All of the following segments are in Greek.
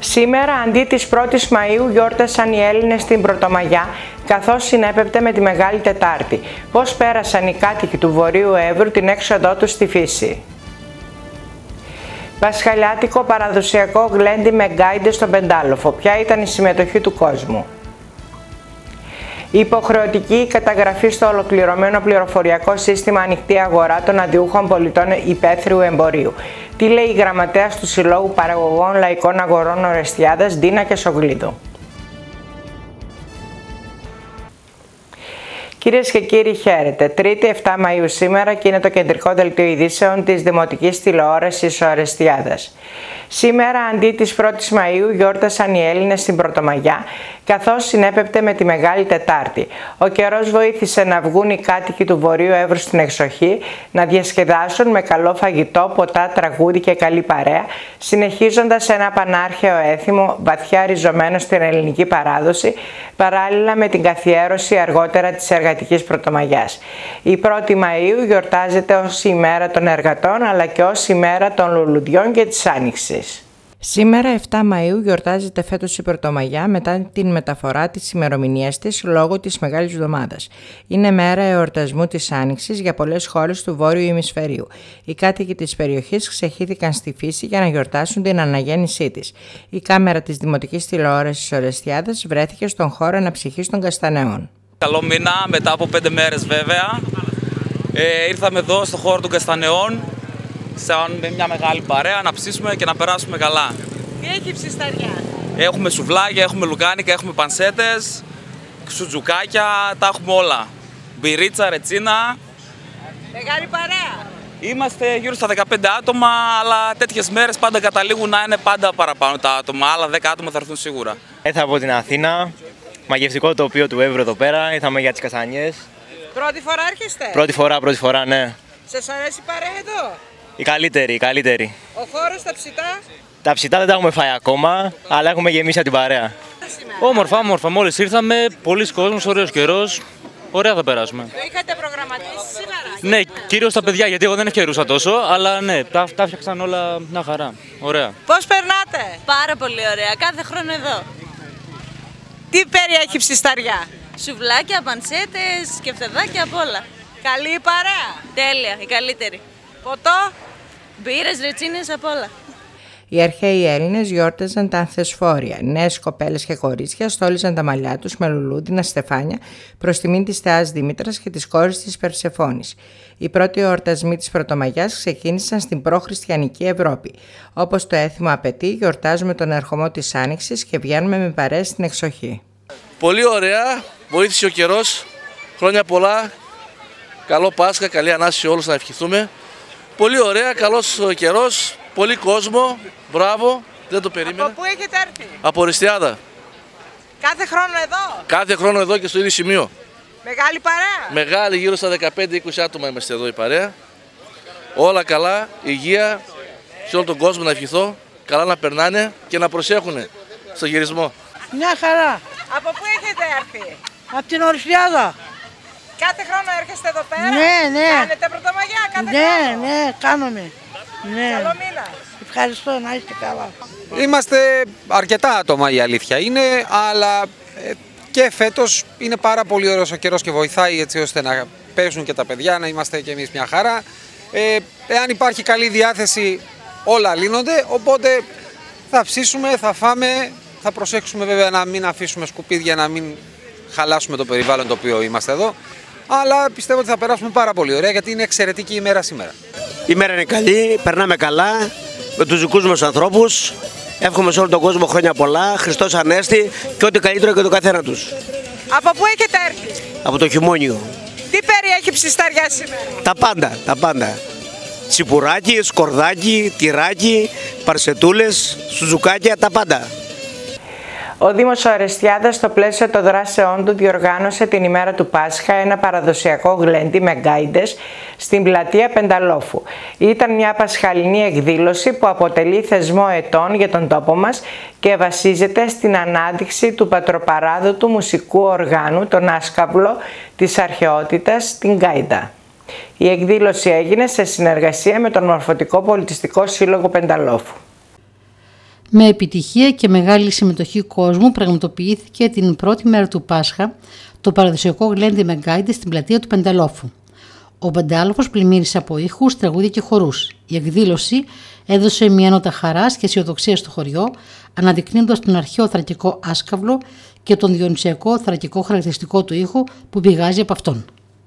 Σήμερα, αντί της 1ης Μαΐου, γιόρτασαν οι Έλληνες στην Πρωτομαγιά, καθώς συνέπεπτε με τη Μεγάλη Τετάρτη. Πώς πέρασαν οι κάτοικοι του Βορείου Εύρου την έξοδό τους στη φύση? Πασχαλιάτικο παραδοσιακό γλέντι με γκάιντες στον Πεντάλοφο. Ποια ήταν η συμμετοχή του κόσμου? Υποχρεωτική καταγραφή στο ολοκληρωμένο πληροφοριακό σύστημα Ανοιχτή Αγορά των Αντιούχων Πολιτών Υπαίθριου Εμπορίου. Τι λέει η γραμματέας του Συλλόγου Παραγωγών Λαϊκών Αγορών Ορεστιάδας, Ντίνα Κεσογλίδου? Κυρίες και κύριοι, χαίρετε. Τρίτη 7 Μαΐου σήμερα και είναι το κεντρικό δελτίο ειδήσεων της Δημοτικής Τηλεόρασης Ορεστιάδας. Σήμερα, αντί της 1ης Μαΐου, γιόρτασαν οι Έλληνες στην Πρωτομαγιά, καθώς συνέπεπτε με τη Μεγάλη Τετάρτη. Ο καιρός βοήθησε να βγουν οι κάτοικοι του Βορείου Εύρου στην εξοχή, να διασκεδάσουν με καλό φαγητό, ποτά, τραγούδι και καλή παρέα, συνεχίζοντας ένα πανάρχαιο έθιμο βαθιά ριζωμένο στην ελληνική παράδοση, παράλληλα με την καθιέρωση αργότερα της εργατικής Πρωτομαγιάς. Η 1η Μαΐου γιορτάζεται ως ημέρα των εργατών, αλλά και ως ημέρα των λουλουδιών και της Άνοιξης. Σήμερα, 7 Μαΐου, γιορτάζεται φέτος η Πρωτομαγιά μετά την μεταφορά της ημερομηνίας της λόγω της Μεγάλης Εβδομάδας. Είναι μέρα εορτασμού της Άνοιξης για πολλές χώρες του Βόρειου Ημισφαιρίου. Οι κάτοικοι της περιοχής ξεχύθηκαν στη φύση για να γιορτάσουν την αναγέννησή της. Η κάμερα της Δημοτικής Τηλεόρασης Ορεστιάδας βρέθηκε στον χώρο αναψυχής των Καστανεών. Καλό μήνα, μετά από 5 μέρες βέβαια. Ήρθαμε εδώ στο χώρο των Καστανεών, με μια μεγάλη παρέα, να ψήσουμε και να περάσουμε καλά. Τι έχει ψισταριά? Έχουμε σουβλάκια, έχουμε λουκάνικα, έχουμε πανσέτες, σουτζουκάκια, τα έχουμε όλα. Μπυρίτσα, ρετσίνα. Μεγάλη παρέα. Είμαστε γύρω στα 15 άτομα, αλλά τέτοιες μέρες πάντα καταλήγουν να είναι πάντα παραπάνω τα άτομα. Άλλα 10 άτομα θα έρθουν σίγουρα. Ήρθα από την Αθήνα, μαγευτικό τοπίο του Εύρου εδώ πέρα, ήρθαμε για τις καστανιές. Πρώτη φορά έρχεστε? Πρώτη φορά, ναι. Σας αρέσει η παρέα εδώ? Η καλύτερη. Ο χώρος, τα ψητά? Τα ψητά δεν τα έχουμε φάει ακόμα, αλλά έχουμε γεμίσει από την παρέα. Όμορφα. Μόλις ήρθαμε, πολλοί κόσμος, ωραίος καιρός. Ωραία θα περάσουμε. Το είχατε προγραμματίσει σήμερα? Ναι, κυρίως τα παιδιά, γιατί εγώ δεν ευκαιρούσα τόσο, αλλά ναι, τα φτιάξαν όλα μια χαρά. Ωραία. Πώς περνάτε? Πάρα πολύ ωραία. Κάθε χρόνο εδώ. Τι περιέχει ψισταριά? Σουβλάκια, πανσέτες, σκεφτεδάκια, απ' όλα. Καλή η παρέα? Τέλεια, η καλύτερη. Ποτό? Μπύρες, ρετσίνες, απ' όλα. Οι αρχαίοι Έλληνες γιόρταζαν τα ανθεσφόρια. Νέες κοπέλες και κορίτσια στόλιζαν τα μαλλιά τους με λουλούδινα στεφάνια προς τιμήν της θεάς Δήμητρας και της κόρης της Περσεφόνης. Οι πρώτοι εορτασμοί της Πρωτομαγιάς ξεκίνησαν στην προχριστιανική Ευρώπη. Όπως το έθιμο απαιτεί, γιορτάζουμε τον ερχομό της Άνοιξης και βγαίνουμε με παρέες στην εξοχή. Πολύ ωραία, βοήθησε ο καιρός. Χρόνια πολλά. Καλό Πάσχα, καλή Ανάσταση σε όλους να ευχηθούμε. Πολύ ωραία, καλός καιρός, πολύ κόσμο, μπράβο, δεν το περίμενα. Από πού έχετε έρθει? Από Ορεστιάδα. Κάθε χρόνο εδώ? Κάθε χρόνο εδώ και στο ίδιο σημείο. Μεγάλη παρέα? Μεγάλη, γύρω στα 15-20 άτομα είμαστε εδώ η παρέα. Όλα καλά, υγεία, σε όλο τον κόσμο να ευχηθώ, καλά να περνάνε και να προσέχουν στο γυρισμό. Μια χαρά. Από πού έχετε έρθει? Από την Ορεστιάδα. Κάθε χρόνο έρχεστε εδώ πέρα? Ναι. Κάνετε Πρωτομαγιά κάθε χρόνο? Ναι, κάνουμε. Ναι. Καλό μήνα. Ευχαριστώ, να είστε καλά. Είμαστε αρκετά άτομα, η αλήθεια είναι, αλλά και φέτος είναι πάρα πολύ ωραίος ο καιρός και βοηθάει έτσι ώστε να παίζουν και τα παιδιά, να είμαστε και εμείς μια χαρά. Εάν υπάρχει καλή διάθεση όλα λύνονται, οπότε θα ψήσουμε, θα φάμε, θα προσέξουμε βέβαια να μην αφήσουμε σκουπίδια, να μην χαλάσουμε το περιβάλλον το οποίο είμαστε εδώ. Αλλά πιστεύω ότι θα περάσουμε πάρα πολύ ωραία γιατί είναι εξαιρετική ημέρα σήμερα. Η μέρα είναι καλή, περνάμε καλά με τους δικούς μας ανθρώπους. Εύχομαι σε όλο τον κόσμο χρόνια πολλά, Χριστός Ανέστη και ό,τι καλύτερο για τον καθένα τους. Από πού έχετε έρθει? Από το Χειμώνιο. Τι περιέχει ψισταριά σήμερα? Τα πάντα. Τσιπουράκι, σκορδάκι, τυράκι, παρσετούλες, σουζουκάκια, τα πάντα. Ο Δήμος Ορεστιάδας, στο πλαίσιο των δράσεών του, διοργάνωσε την ημέρα του Πάσχα ένα παραδοσιακό γλέντι με γκάιντες στην πλατεία Πενταλόφου. Ήταν μια πασχαλινή εκδήλωση που αποτελεί θεσμό ετών για τον τόπο μας και βασίζεται στην ανάδειξη του πατροπαράδοτου μουσικού οργάνου, τον άσκαυλο της αρχαιότητας, την γκάιντα. Η εκδήλωση έγινε σε συνεργασία με τον Μορφωτικό Πολιτιστικό Σύλλογο Πενταλόφου. Με επιτυχία και μεγάλη συμμετοχή κόσμου πραγματοποιήθηκε την πρώτη μέρα του Πάσχα το παραδοσιακό γλέντι με γκάιντι στην πλατεία του Πενταλόφου. Ο Πεντάλοφος πλημμύρισε από ήχους, τραγούδια και χορούς. Η εκδήλωση έδωσε μια νότα χαράς και αισιοδοξία στο χωριό, αναδεικνύοντας τον αρχαίο θρακικό άσκαυλο και τον διονυσιακό θρακικό χαρακτηριστικό του ήχου που πηγάζει από αυτόν.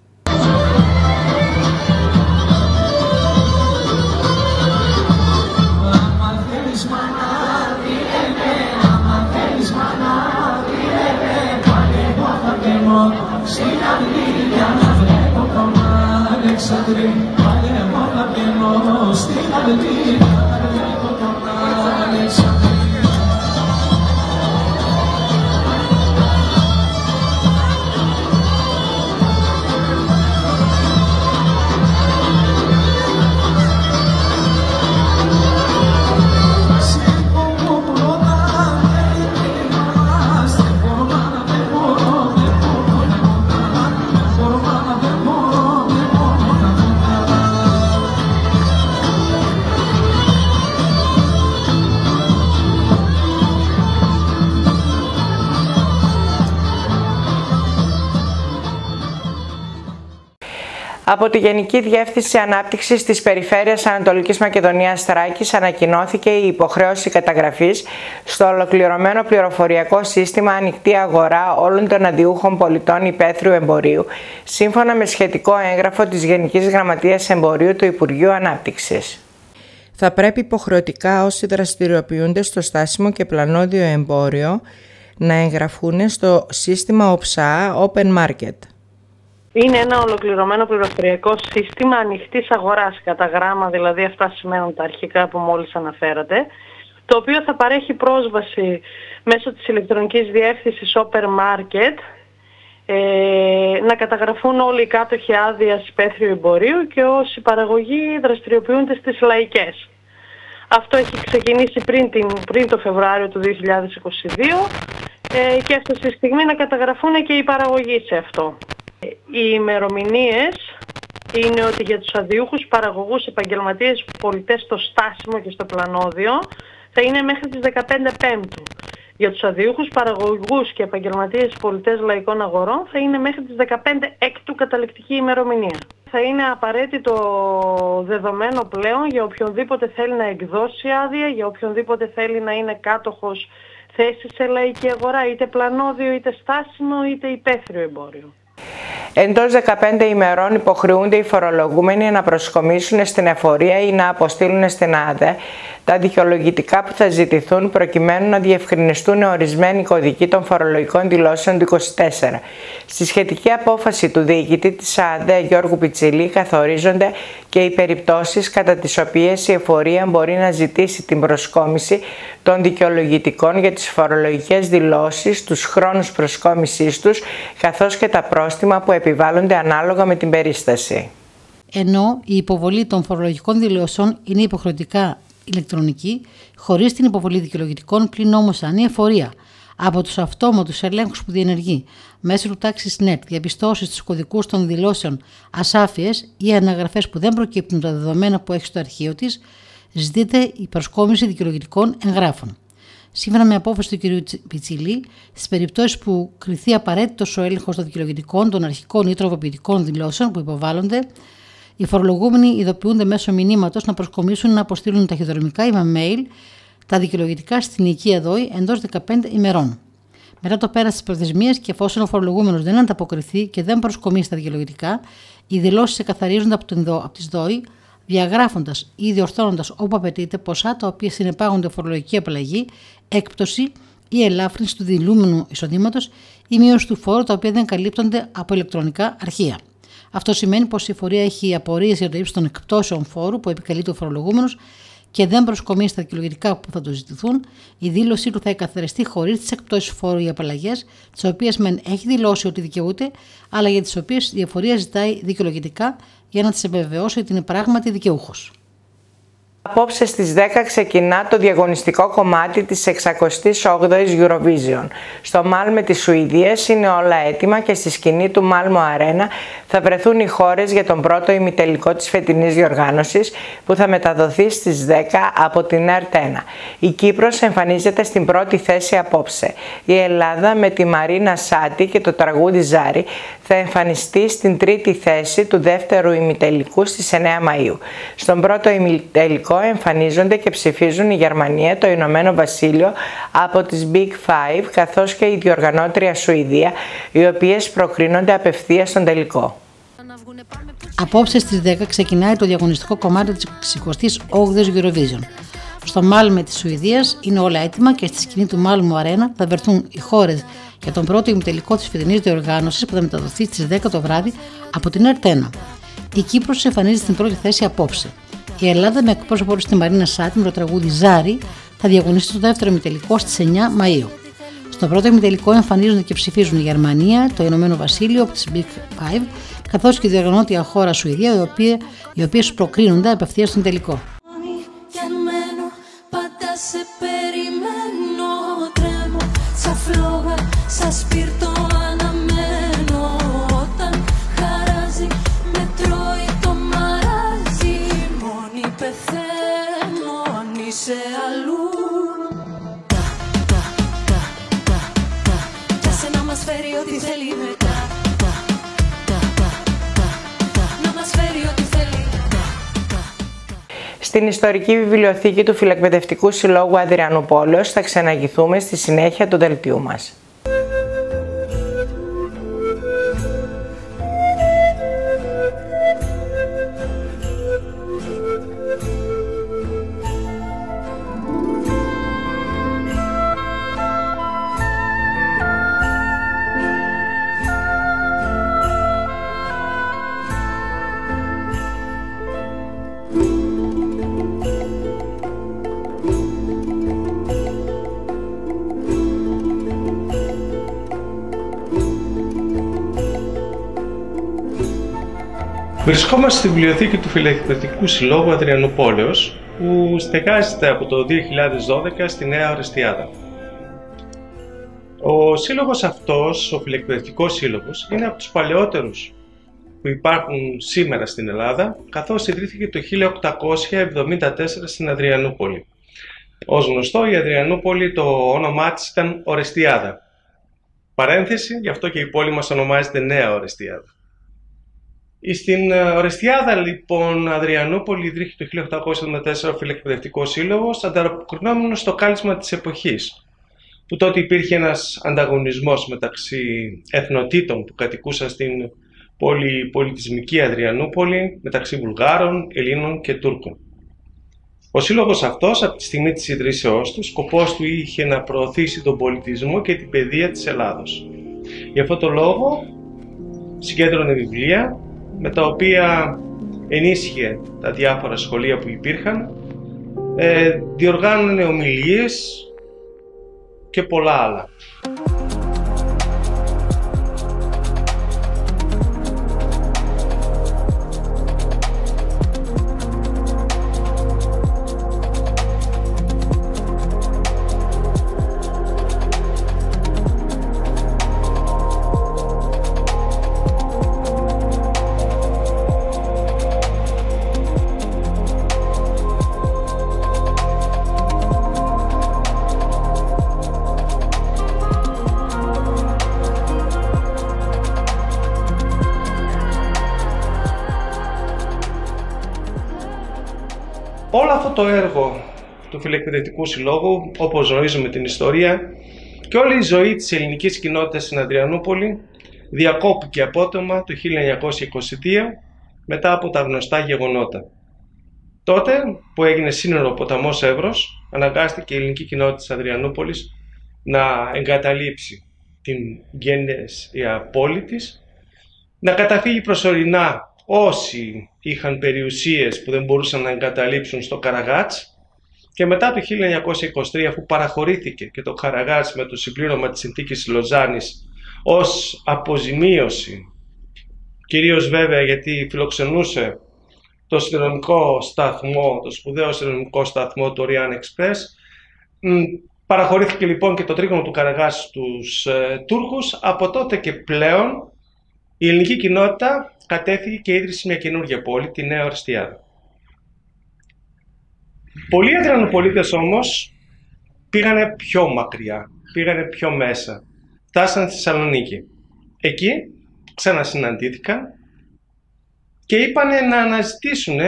Από τη Γενική Διεύθυνση Ανάπτυξης της Περιφέρειας Ανατολικής Μακεδονίας Θράκης ανακοινώθηκε η υποχρέωση καταγραφής στο ολοκληρωμένο πληροφοριακό σύστημα Ανοιχτή Αγορά όλων των αντιούχων πολιτών υπαίθριου εμπορίου, σύμφωνα με σχετικό έγγραφο της Γενικής Γραμματείας Εμπορίου του Υπουργείου Ανάπτυξης. Θα πρέπει υποχρεωτικά όσοι δραστηριοποιούνται στο στάσιμο και πλανόδιο εμπόριο να εγγραφούν στο σύστημα ΟΨΑ Open Market. Είναι ένα ολοκληρωμένο πληροφοριακό σύστημα ανοιχτής αγοράς, κατά γράμμα δηλαδή αυτά σημαίνουν τα αρχικά που μόλις αναφέρατε, το οποίο θα παρέχει πρόσβαση μέσω της ηλεκτρονικής διεύθυνσης Open Market να καταγραφούν όλοι οι κάτοχοι άδειας υπαίθριου εμπορίου και όσοι παραγωγοί δραστηριοποιούνται στις λαϊκές. Αυτό έχει ξεκινήσει πριν το Φεβρουάριο του 2022 και έφτασε η στιγμή να καταγραφούν και οι παραγωγοί σε αυτό. Οι ημερομηνίες είναι ότι για τους αντιούχους παραγωγούς επαγγελματίες πολιτές στο στάσιμο και στο πλανόδιο θα είναι μέχρι τις 15 Πέμπτου. Για τους αντιούχους παραγωγούς και επαγγελματίες πολιτές λαϊκών αγορών θα είναι μέχρι τις 15 Έκτου καταληκτική ημερομηνία. Θα είναι απαραίτητο δεδομένο πλέον για οποιονδήποτε θέλει να εκδώσει άδεια, για οποιονδήποτε θέλει να είναι κάτοχος θέση σε λαϊκή αγορά, είτε πλανόδιο, είτε στάσιμο, είτε υπαίθριο εμπόριο. Εντός 15 ημερών υποχρεούνται οι φορολογούμενοι να προσκομίσουν στην εφορία ή να αποστείλουν στην ΑΔΕ τα δικαιολογητικά που θα ζητηθούν προκειμένου να διευκρινιστούν ορισμένοι κωδικοί των φορολογικών δηλώσεων του 24. Στη σχετική απόφαση του διοικητή της ΑΔΕ Γιώργου Πιτσιλή καθορίζονται και οι περιπτώσεις κατά τις οποίες η εφορία μπορεί να ζητήσει την προσκόμιση των δικαιολογητικών για τις φορολογικές δηλώσεις, τους χρόνους προσκόμισής τους, καθώς και τα πρόστιμα που επιβάλλονται ανάλογα με την περίσταση. Ενώ η υποβολή των φορολογικών δηλώσεων είναι υποχρεωτικά ηλεκτρονική, χωρίς την υποβολή δικαιολογητικών, πλην όμως αν η εφορία από τους αυτόματους ελέγχους που διενεργεί μέσω του TaxisNet διαπιστώσει στους κωδικούς των δηλώσεων ασάφειες ή αναγραφές που δεν προκύπτουν τα δεδομένα που έχει στο αρχείο της, ζητείται η προσκόμιση δικαιολογητικών εγγράφων. Σύμφωνα με απόφαση του κ. Πιτσιλή, στις περιπτώσεις που κριθεί απαραίτητος ο έλεγχος των δικαιολογητικών των αρχικών ή τροποποιητικών δηλώσεων που υποβάλλονται, οι φορολογούμενοι ειδοποιούνται μέσω μηνύματος να προσκομίσουν να αποστείλουν ταχυδρομικά ή με mail τα δικαιολογητικά στην οικία ΔΟΗ εντός 15 ημερών. Μετά το πέρας της προθεσμίας και εφόσον ο φορολογούμενος δεν ανταποκριθεί και δεν προσκομίσει τα δικαιολογητικά, οι δηλώσεις εκαθαρίζονται από τις ΔΟΗ, διαγράφοντας ή διορθώνοντας όπου απαιτείται ποσά τα οποία συνεπάγονται φορολογική απαλλαγή, έκπτωση ή ελάφρυνση του δηλούμενου εισοδήματος ή μείωση του φόρου τα οποία δεν καλύπτονται από ηλεκτρονικά αρχεία. Αυτό σημαίνει πως η εφορία έχει απορίες για το ύψος των εκπτώσεων φόρου που επικαλείται ο φορολογούμενος και δεν προσκομίσει τα δικαιολογητικά που θα του ζητηθούν, η δήλωσή του θα εκαθαριστεί χωρίς τις εκπτώσεις φόρου ή απαλλαγές, τις οποίες μεν έχει δηλώσει ότι δικαιούται, αλλά για τις οποίες η εφορία ζητάει δικαιολογητικά για να τις επιβεβαιώσει ότι είναι πράγματι δικαιούχος. Απόψε στις 10 ξεκινά το διαγωνιστικό κομμάτι της 68ης Eurovision. Στο Μάλμε της Σουηδίας είναι όλα έτοιμα και στη σκηνή του Malmö Arena θα βρεθούν οι χώρες για τον πρώτο ημιτελικό της φετινής διοργάνωσης που θα μεταδοθεί στις 10 από την ΕΡΤ1. Η Κύπρος εμφανίζεται στην πρώτη θέση απόψε. Η Ελλάδα με τη Μαρίνα Σάτι και το τραγούδι Ζάρι θα εμφανιστεί στην τρίτη θέση του δεύτερου ημιτελικού στις 9 Μαΐου. Στον πρώτο ημιτελικό εμφανίζονται και ψηφίζουν η Γερμανία, το Ηνωμένο Βασίλειο από τις Big Five, καθώς και η διοργανώτρια Σουηδία, οι οποίες προκρίνονται απευθείας στον τελικό. Απόψε στις 10 ξεκινάει το διαγωνιστικό κομμάτι της 68ης Eurovision. Στο Μάλμε της Σουηδίας είναι όλα έτοιμα και στη σκηνή του Malmö Arena θα βρεθούν οι χώρες για τον πρώτο ημιτελικό της φετινής διοργάνωσης που θα μεταδοθεί στις 10 το βράδυ από την ΕΡΤ1. Η Κύπρος εμφανίζεται στην πρώτη θέση απόψε. Η Ελλάδα με εκπρόσωπο στη Μαρίνα Σάτι με το τραγούδι Ζάρι θα διαγωνιστεί στο δεύτερο ημιτελικό στις 9 Μαΐου. Στο πρώτο ημιτελικό εμφανίζονται και ψηφίζουν η Γερμανία, το Ηνωμένο Βασίλειο από τις Big Five, καθώς και η διοργανώτρια χώρα Σουηδία, οι οποίες προκρίνονται απευθείας στον τελικό. Στην ιστορική βιβλιοθήκη του Φιλεκπαιδευτικού Συλλόγου Αδριανούπολεως θα ξαναγηθούμε στη συνέχεια του δελτίου μας. Βρισκόμαστε στη βιβλιοθήκη του Φιλεκπαιδευτικού Συλλόγου Αδριανούπολεως, που στεγάζεται από το 2012 στη Νέα Ορεστιάδα. Ο σύλλογος αυτός, ο Φιλεκπαιδευτικός Σύλλογος, είναι από τους παλαιότερους που υπάρχουν σήμερα στην Ελλάδα, καθώς ιδρύθηκε το 1874 στην Αδριανούπολη. Ως γνωστό, η Αδριανούπολη, το όνομά της ήταν Ορεστιάδα. Παρένθεση, γι' αυτό και η πόλη μας ονομάζεται Νέα Ορεστιάδα. Στην Ορεστιάδα, λοιπόν, Αδριανούπολη ιδρύθηκε το 1874 ο Φιλεκπαιδευτικός Σύλλογος, ανταποκρινόμενος στο κάλεσμα της εποχής, που τότε υπήρχε ένας ανταγωνισμός μεταξύ εθνοτήτων που κατοικούσαν στην πολυπολιτισμική Αδριανούπολη, μεταξύ Βουλγάρων, Ελλήνων και Τούρκων. Ο σύλλογος αυτός, από τη στιγμή της ιδρύσεώς του, σκοπός του είχε να προωθήσει τον πολιτισμό και την παιδεία της Ελλάδος. Γι' αυτό το λόγο συγκέντρωνε βιβλία, με τα οποία ενίσχυε τα διάφορα σχολεία που υπήρχαν, διοργάνωνε ομιλίες και πολλά άλλα. Όλο αυτό το έργο του Φιλεκπαιδευτικού Συλλόγου, όπως γνωρίζουμε την ιστορία, και όλη η ζωή της ελληνικής κοινότητας στην Αδριανούπολη διακόπηκε απότομα το 1922 μετά από τα γνωστά γεγονότα. Τότε που έγινε σύνορο ο ποταμός Εύρος, αναγκάστηκε η ελληνική κοινότητα της Αδριανούπολης να εγκαταλείψει την γέννησια πόλη της, να καταφύγει προσωρινά όσοι είχαν περιουσίες που δεν μπορούσαν να εγκαταλείψουν στο Καραγάτς, και μετά το 1923, αφού παραχωρήθηκε και το Καραγάτς με το συμπλήρωμα της συνθήκης Λοζάνης ως αποζημίωση, κυρίως βέβαια γιατί φιλοξενούσε το σιδηροδρομικό σταθμό, το σπουδαίο σιδηροδρομικό σταθμό του Orient Express. Παραχωρήθηκε λοιπόν και το τρίγωνο του Καραγάς στους Τούρκους. Από τότε και πλέον η ελληνική κοινότητα κατέφυγε και ίδρυσε μια καινούργια πόλη, τη Νέα Ορεστιάδα. Πολλοί Αδριανοπολίτες όμως πήγανε πιο μακριά, πήγανε πιο μέσα. Φτάσαν στη Θεσσαλονίκη. Εκεί ξανασυναντήθηκαν και είπανε να αναζητήσουν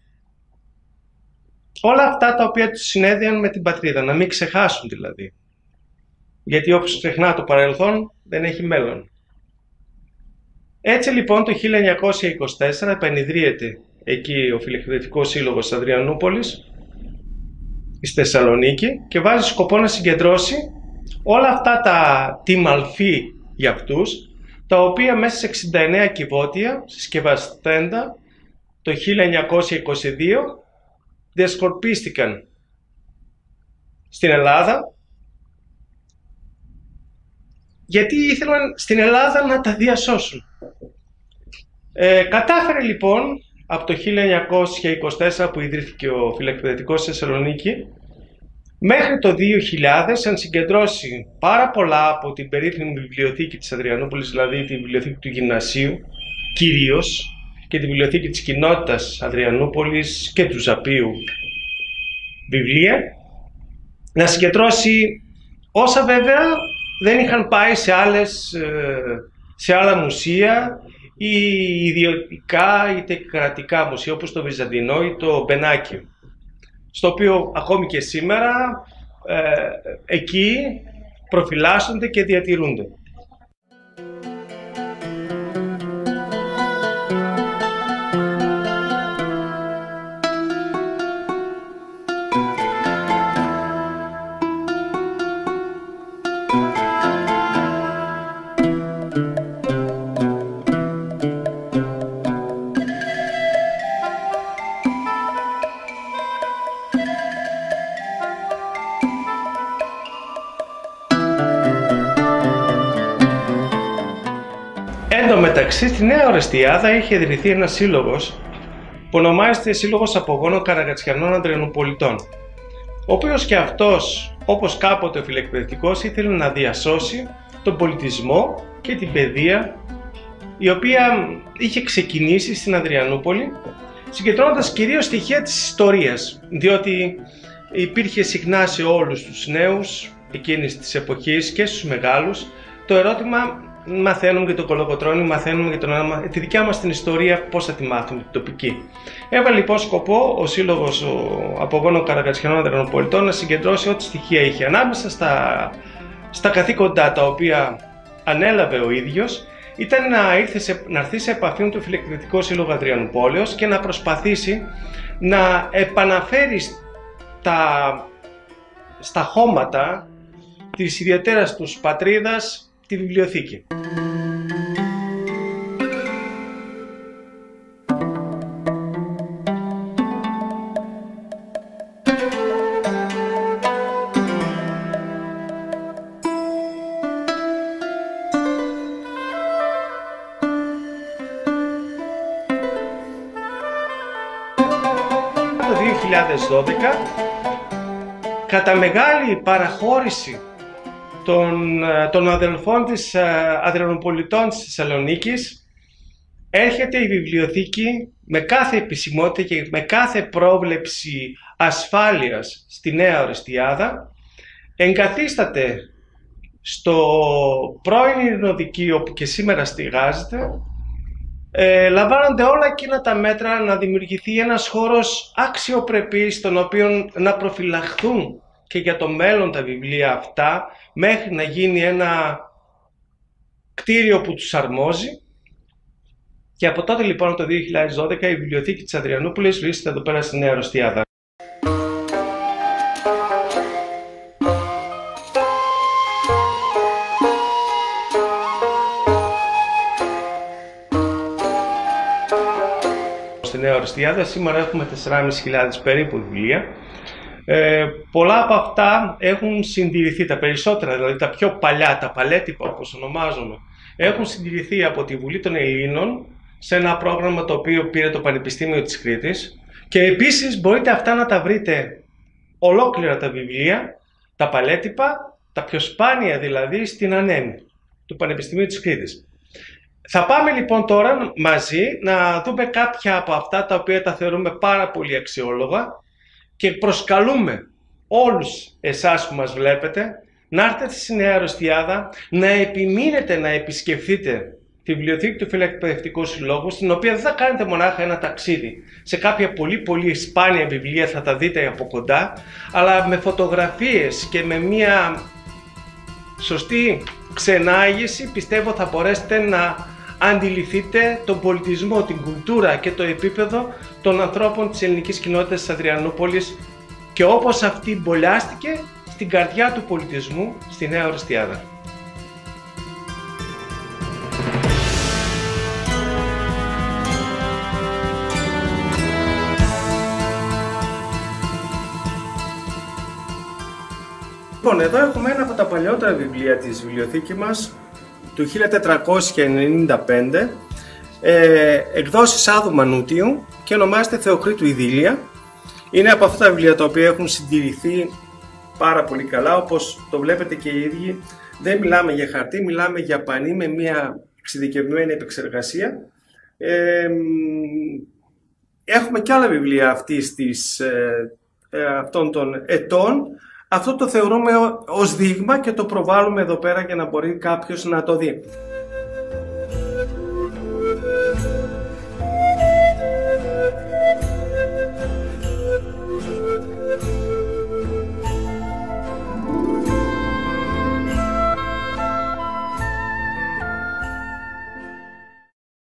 όλα αυτά τα οποία τους συνέδεαν με την πατρίδα, να μην ξεχάσουν δηλαδή. Γιατί όπως ξεχνά το παρελθόν δεν έχει μέλλον. Έτσι λοιπόν το 1924 επενιδρύεται εκεί ο Φιλεκπαιδευτικός Σύλλογος της Αδριανούπολης στη Θεσσαλονίκη και βάζει σκοπό να συγκεντρώσει όλα αυτά τα τιμαλφή για αυτούς, τα οποία μέσα σε 69 κυβότια συσκευαστέντα το 1922 διασκορπίστηκαν στην Ελλάδα, γιατί ήθελαν στην Ελλάδα να τα διασώσουν. Κατάφερε λοιπόν από το 1924 που ιδρύθηκε ο Φιλεκπαιδευτικός στη Θεσσαλονίκη μέχρι το 2000 αν συγκεντρώσει πάρα πολλά από την περίφημη βιβλιοθήκη της Αδριανούπολης, δηλαδή τη βιβλιοθήκη του Γυμνασίου κυρίως και τη βιβλιοθήκη της κοινότητας Αδριανούπολης και του Ζαπίου βιβλία, να συγκεντρώσει όσα βέβαια δεν είχαν πάει σε άλλα μουσεία ή ιδιωτικά είτε κρατικά μουσεία όπως το Βυζαντινό ή το Μπενάκιο, στο οποίο ακόμη και σήμερα εκεί προφυλάσσονται και διατηρούνται. Εν τω μεταξύ, στη Νέα Ορεστιάδα είχε ιδρυθεί ένας σύλλογος που ονομάζεται Σύλλογος Απογόνων Καραγατσιανών Αδριανοπολιτών, ο οποίος και αυτός, όπως κάποτε ο Φιλεκπαιδευτικός, ήθελε να διασώσει τον πολιτισμό και την παιδεία, η οποία είχε ξεκινήσει στην Αδριανούπολη, συγκεντρώνοντας κυρίως στοιχεία της ιστορίας, διότι υπήρχε συχνά σε όλους τους νέους εκείνης της εποχής και στους μεγάλους το ερώτημα: μαθαίνουμε για το κολοκοτρώνη, μαθαίνουμε για τη δικιά μας την ιστορία, πώς θα τη μάθουμε, την τοπική. Έβαλε λοιπόν σκοπό ο Σύλλογος Απογόνων Καραγατσιανών Αδριανοπολιτών να συγκεντρώσει ό,τι στοιχεία είχε ανάμεσα στα καθήκοντα τα οποία ανέλαβε ο ίδιος. Ήταν να έρθει σε επαφή με το Φιλεκπαιδευτικό Σύλλογο Αδριανουπόλεως και να προσπαθήσει να επαναφέρει στα χώματα της ιδιαίτερας τους πατρίδας τη βιβλιοθήκη. Το 2012, κατά μεγάλη παραχώρηση των αδελφών της Αδριανοπολιτών της Θεσσαλονίκης, έρχεται η βιβλιοθήκη με κάθε επισημότητα και με κάθε πρόβλεψη ασφάλειας στη Νέα Ορεστιάδα, εγκαθίσταται στο πρώην ειρηνοδικείο που και σήμερα στηγάζεται, λαμβάνονται όλα εκείνα τα μέτρα να δημιουργηθεί ένας χώρος αξιοπρεπής, στον οποίο να προφυλαχθούν και για το μέλλον τα βιβλία αυτά, μέχρι να γίνει ένα κτίριο που τους αρμόζει. Και από τότε λοιπόν το 2012 η βιβλιοθήκη της Αδριανούπολης βρίσκεται εδώ πέρα στη Νέα Ορεστιάδα. Στη Νέα Ορεστιάδα σήμερα έχουμε 4.500 περίπου βιβλία. Πολλά από αυτά έχουν συντηρηθεί, τα περισσότερα, δηλαδή τα πιο παλιά, τα παλέτυπα όπως ονομάζομαι, έχουν συντηρηθεί από τη Βουλή των Ελλήνων σε ένα πρόγραμμα το οποίο πήρε το Πανεπιστήμιο της Κρήτης, και επίσης μπορείτε αυτά να τα βρείτε ολόκληρα τα βιβλία, τα παλέτυπα, τα πιο σπάνια δηλαδή, στην Ανέμη του Πανεπιστημίου της Κρήτης. Θα πάμε λοιπόν τώρα μαζί να δούμε κάποια από αυτά τα οποία τα θεωρούμε πάρα πολύ αξιόλογα και προσκαλούμε όλους εσάς που μας βλέπετε να έρθετε στη Νέα Αρωστιάδα, να επιμείνετε να επισκεφθείτε τη βιβλιοθήκη του Φιλεκπαιδευτικού Συλλόγου, στην οποία δεν θα κάνετε μονάχα ένα ταξίδι. Σε κάποια πολύ σπάνια βιβλία θα τα δείτε από κοντά, αλλά με φωτογραφίες και με μια σωστή ξενάγηση πιστεύω θα μπορέσετε να αντιληφθείτε τον πολιτισμό, την κουλτούρα και το επίπεδο των ανθρώπων της ελληνικής κοινότητας της Αδριανούπολης και όπως αυτή μπολιάστηκε στην καρδιά του πολιτισμού στη Νέα Αρωστιάδα. Λοιπόν, εδώ έχουμε ένα από τα παλιότερα βιβλία της βιβλιοθήκη μας, του 1495, εκδόσεις Άδου Μανούτιου και ονομάζεται Θεοκρίτου Ιδήλια. Είναι από αυτά τα βιβλία τα οποία έχουν συντηρηθεί πάρα πολύ καλά, όπως το βλέπετε και οι ίδιοι. Δεν μιλάμε για χαρτί, μιλάμε για πανί με μια εξειδικευμένη επεξεργασία. Έχουμε και άλλα βιβλία αυτών των ετών. Αυτό το θεωρούμε ως δείγμα και το προβάλλουμε εδώ πέρα για να μπορεί κάποιος να το δει.